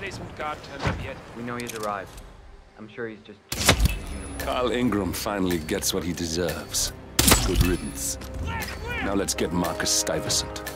replacement guard turned up yet? We know he's arrived. I'm sure he's just changed his uniform. Carl Ingram finally gets what he deserves. Good riddance. Now let's get Marcus Stuyvesant.